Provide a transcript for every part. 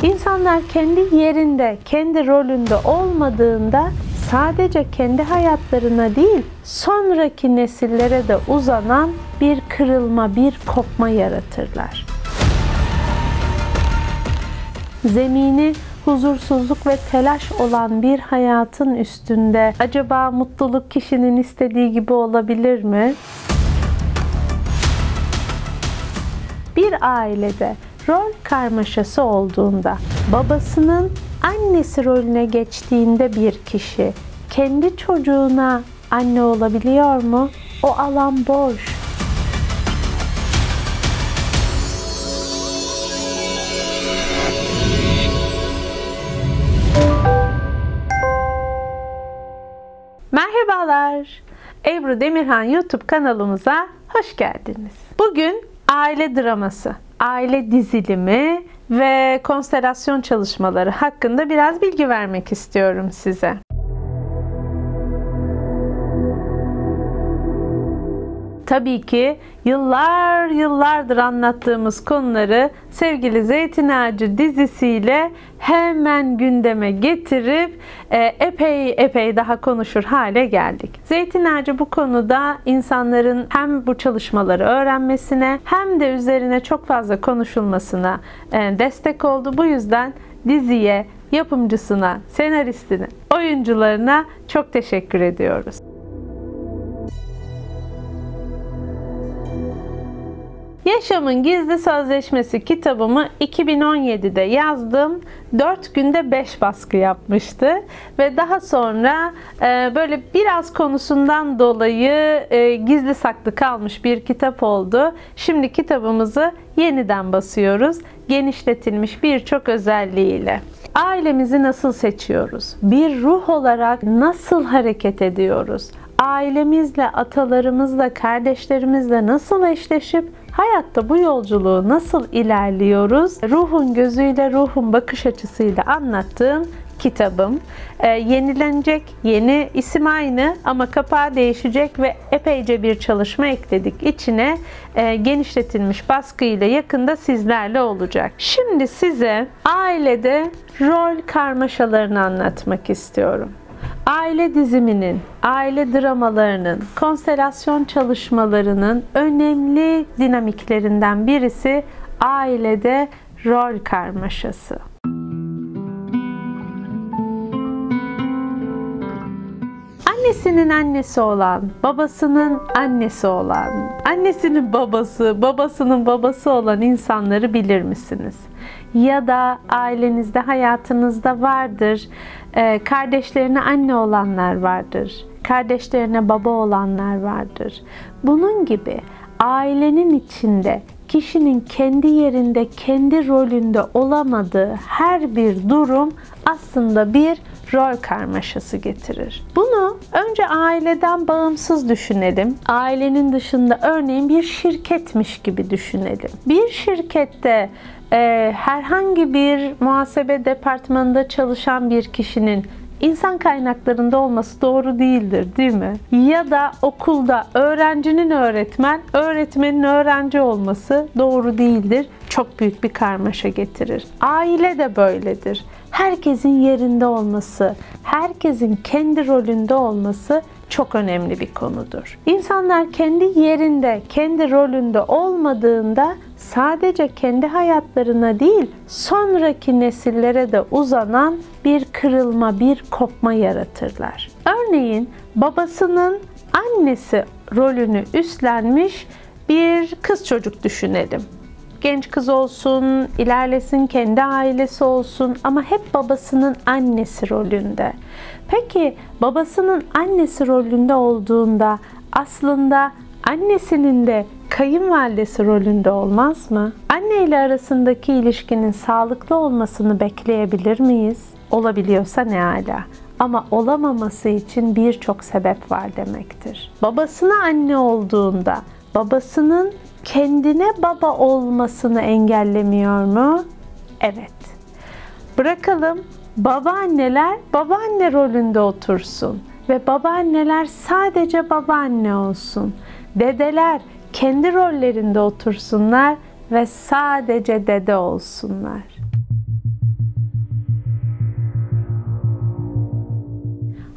İnsanlar kendi yerinde, kendi rolünde olmadığında sadece kendi hayatlarına değil, sonraki nesillere de uzanan bir kırılma, bir kopma yaratırlar. Zemini huzursuzluk ve telaş olan bir hayatın üstünde acaba mutluluk kişinin istediği gibi olabilir mi? Bir ailede rol karmaşası olduğunda, babasının annesi rolüne geçtiğinde bir kişi kendi çocuğuna anne olabiliyor mu? O alan boş. Merhabalar. Ebru Demirhan YouTube kanalımıza hoş geldiniz. Bugün aile draması, aile dizilimi ve konstelasyon çalışmaları hakkında biraz bilgi vermek istiyorum size. Tabii ki yıllardır anlattığımız konuları Sevgili Zeytin Ağacı dizisiyle hemen gündeme getirip epey daha konuşur hale geldik. Zeytin Ağacı bu konuda insanların hem bu çalışmaları öğrenmesine hem de üzerine çok fazla konuşulmasına destek oldu. Bu yüzden diziye, yapımcısına, senaristine, oyuncularına çok teşekkür ediyoruz. Yaşamın Gizli Sözleşmesi kitabımı 2017'de yazdım. 4 günde 5 baskı yapmıştı. Ve daha sonra böyle biraz konusundan dolayı gizli saklı kalmış bir kitap oldu. Şimdi kitabımızı yeniden basıyoruz. Genişletilmiş birçok özelliğiyle. Ailemizi nasıl seçiyoruz? Bir ruh olarak nasıl hareket ediyoruz? Ailemizle, atalarımızla, kardeşlerimizle nasıl eşleşip hayatta bu yolculuğu nasıl ilerliyoruz? Ruhun gözüyle, ruhun bakış açısıyla anlattığım kitabım. Yenilenecek, yeni isim aynı ama kapağı değişecek ve epeyce bir çalışma ekledik içine. Genişletilmiş baskıyla yakında sizlerle olacak. Şimdi size ailede rol karmaşalarını anlatmak istiyorum. Aile diziminin, aile dramalarının, konstelasyon çalışmalarının önemli dinamiklerinden birisi ailede rol karmaşası. Annesinin annesi olan, babasının annesi olan, annesinin babası, babasının babası olan insanları bilir misiniz? Ya da ailenizde, hayatınızda vardır. Kardeşlerine anne olanlar vardır. Kardeşlerine baba olanlar vardır. Bunun gibi ailenin içinde kişinin kendi yerinde, kendi rolünde olamadığı her bir durum aslında bir rol karmaşası getirir. Bunu önce aileden bağımsız düşünelim. Ailenin dışında örneğin bir şirketmiş gibi düşünelim. Bir şirkette herhangi bir muhasebe departmanında çalışan bir kişinin insan kaynaklarında olması doğru değildir, değil mi? Ya da okulda öğrencinin öğretmen, öğretmenin öğrenci olması doğru değildir. Çok büyük bir karmaşa getirir. Aile de böyledir. Herkesin yerinde olması, herkesin kendi rolünde olması çok önemli bir konudur. İnsanlar kendi yerinde, kendi rolünde olmadığında sadece kendi hayatlarına değil, sonraki nesillere de uzanan bir kırılma, bir kopma yaratırlar. Örneğin babasının annesi rolünü üstlenmiş bir kız çocuk düşünelim. Genç kız olsun, ilerlesin, kendi ailesi olsun ama hep babasının annesi rolünde. Peki babasının annesi rolünde olduğunda aslında annesinin de kayınvalidesi rolünde olmaz mı? Anne ile arasındaki ilişkinin sağlıklı olmasını bekleyebilir miyiz? Olabiliyorsa ne âlâ. Ama olamaması için birçok sebep var demektir. Babasına anne olduğunda babasının kendine baba olmasını engellemiyor mu? Evet. Bırakalım babaanneler babaanne rolünde otursun ve babaanneler sadece babaanne olsun. Dedeler kendi rollerinde otursunlar ve sadece dede olsunlar.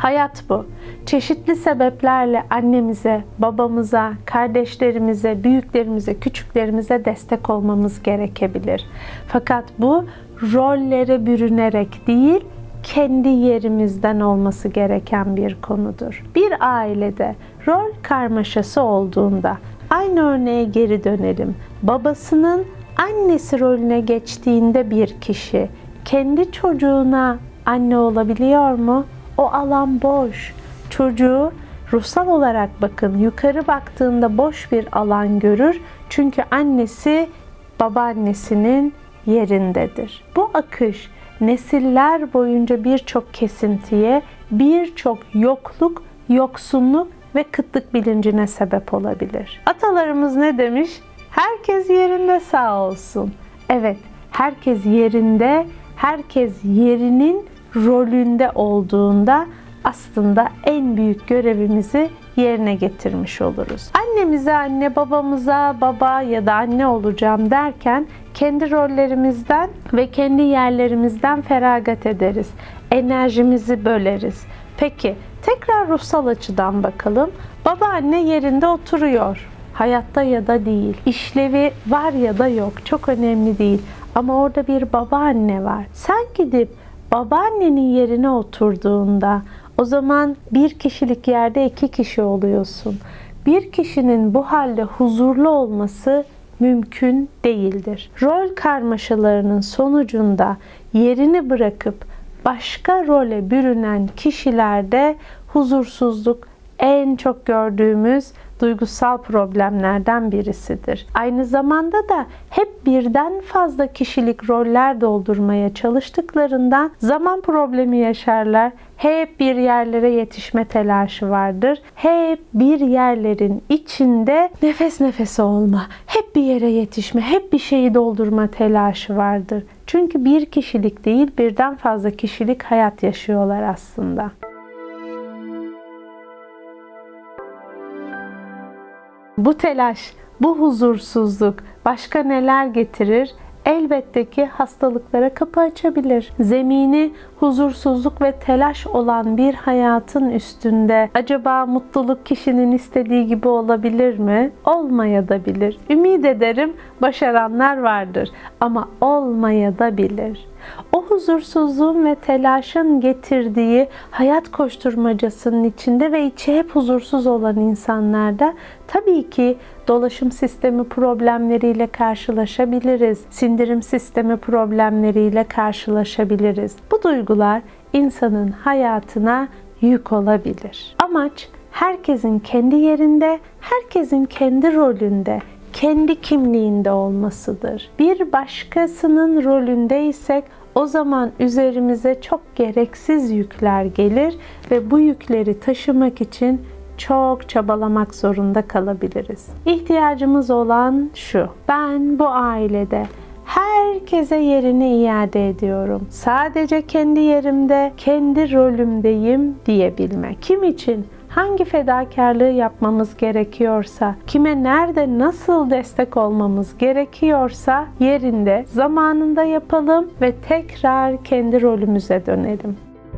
Hayat bu. Çeşitli sebeplerle annemize, babamıza, kardeşlerimize, büyüklerimize, küçüklerimize destek olmamız gerekebilir. Fakat bu rollere bürünerek değil, kendi yerimizden olması gereken bir konudur. Bir ailede rol karmaşası olduğunda, aynı örneğe geri dönelim. Babasının annesi rolüne geçtiğinde bir kişi kendi çocuğuna anne olabiliyor mu? O alan boş. Çocuğu ruhsal olarak bakın, yukarı baktığında boş bir alan görür. Çünkü annesi babaannesinin yerindedir. Bu akış nesiller boyunca birçok kesintiye, birçok yokluk, yoksunluk ve kıtlık bilincine sebep olabilir. Atalarımız ne demiş? Herkes yerinde sağ olsun. Evet, herkes yerinde, herkes yerinin rolünde olduğunda aslında en büyük görevimizi yerine getirmiş oluruz. Annemize anne, babamıza baba ya da anne olacağım derken kendi rollerimizden ve kendi yerlerimizden feragat ederiz. Enerjimizi böleriz. Peki tekrar ruhsal açıdan bakalım. Baba anne yerinde oturuyor. Hayatta ya da değil. İşlevi var ya da yok. Çok önemli değil. Ama orada bir babaanne var. Sen gidip babaannenin yerine oturduğunda o zaman bir kişilik yerde iki kişi oluyorsun. Bir kişinin bu halde huzurlu olması mümkün değildir. Rol karmaşalarının sonucunda yerini bırakıp başka role bürünen kişilerde huzursuzluk en çok gördüğümüz duygusal problemlerden birisidir. Aynı zamanda da hep birden fazla kişilik roller doldurmaya çalıştıklarından zaman problemi yaşarlar. Hep bir yerlere yetişme telaşı vardır. Hep bir yerlerin içinde nefes nefese olma, hep bir yere yetişme, hep bir şeyi doldurma telaşı vardır. Çünkü bir kişilik değil, birden fazla kişilik hayat yaşıyorlar aslında. Bu telaş, bu huzursuzluk başka neler getirir? Elbette ki hastalıklara kapı açabilir. Zemini huzursuzluk ve telaş olan bir hayatın üstünde acaba mutluluk kişinin istediği gibi olabilir mi? Olmayabilir. Ümit ederim başaranlar vardır ama olmayabilir. O huzursuzluğun ve telaşın getirdiği hayat koşturmacasının içinde ve içi hep huzursuz olan insanlarda tabii ki dolaşım sistemi problemleriyle karşılaşabiliriz. Sindirim sistemi problemleriyle karşılaşabiliriz. Bu duygular insanın hayatına yük olabilir. Amaç herkesin kendi yerinde, herkesin kendi rolünde, kendi kimliğinde olmasıdır. Bir başkasının rolündeysek o zaman üzerimize çok gereksiz yükler gelir ve bu yükleri taşımak için çok çabalamak zorunda kalabiliriz. İhtiyacımız olan şu: ben bu ailede herkese yerini iade ediyorum. Sadece kendi yerimde, kendi rolümdeyim diyebilmek. Kim için hangi fedakarlığı yapmamız gerekiyorsa, kime nerede nasıl destek olmamız gerekiyorsa yerinde, zamanında yapalım ve tekrar kendi rolümüze dönelim.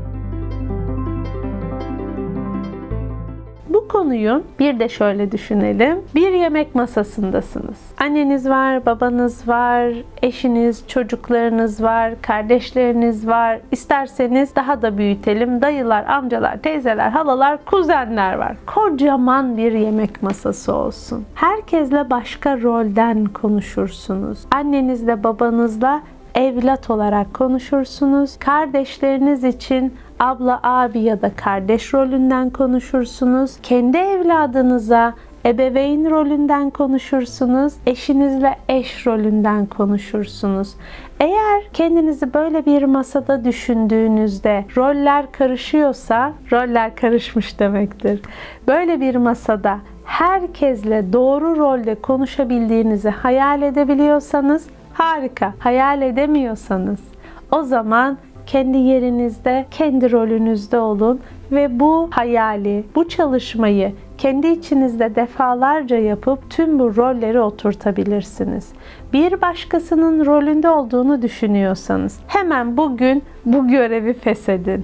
Bu konuyu bir de şöyle düşünelim. Bir yemek masasındasınız. Anneniz var, babanız var, eşiniz, çocuklarınız var, kardeşleriniz var. İsterseniz daha da büyütelim. Dayılar, amcalar, teyzeler, halalar, kuzenler var. Kocaman bir yemek masası olsun. Herkesle başka rolden konuşursunuz. Annenizle, babanızla evlat olarak konuşursunuz. Kardeşleriniz için abla, abi ya da kardeş rolünden konuşursunuz. Kendi evladınıza ebeveyn rolünden konuşursunuz. Eşinizle eş rolünden konuşursunuz. Eğer kendinizi böyle bir masada düşündüğünüzde roller karışıyorsa, roller karışmış demektir. Böyle bir masada herkesle doğru rolde konuşabildiğinizi hayal edebiliyorsanız harika. Hayal edemiyorsanız o zaman kendi yerinizde, kendi rolünüzde olun ve bu hayali, bu çalışmayı kendi içinizde defalarca yapıp tüm bu rolleri oturtabilirsiniz. Bir başkasının rolünde olduğunu düşünüyorsanız hemen bugün bu görevi feshedin.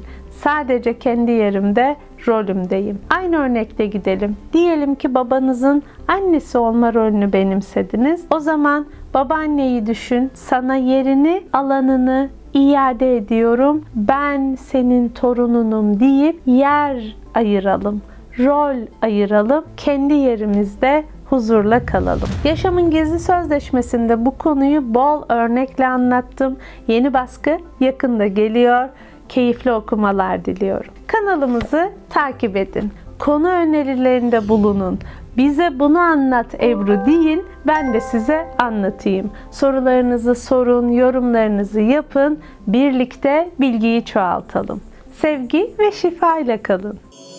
Sadece kendi yerimde, rolümdeyim. Aynı örnekte gidelim. Diyelim ki babanızın annesi olma rolünü benimsediniz. O zaman babaanneyi düşün. Sana yerini, alanını iade ediyorum. Ben senin torununum deyip yer ayıralım. Rol ayıralım. Kendi yerimizde huzurla kalalım. Yaşamın Gizli Sözleşmesi'nde bu konuyu bol örnekle anlattım. Yeni baskı yakında geliyor. Keyifli okumalar diliyorum. Kanalımızı takip edin. Konu önerilerinde bulunun. Bize bunu anlat Ebru deyin, ben de size anlatayım. Sorularınızı sorun, yorumlarınızı yapın. Birlikte bilgiyi çoğaltalım. Sevgi ve şifa ile kalın.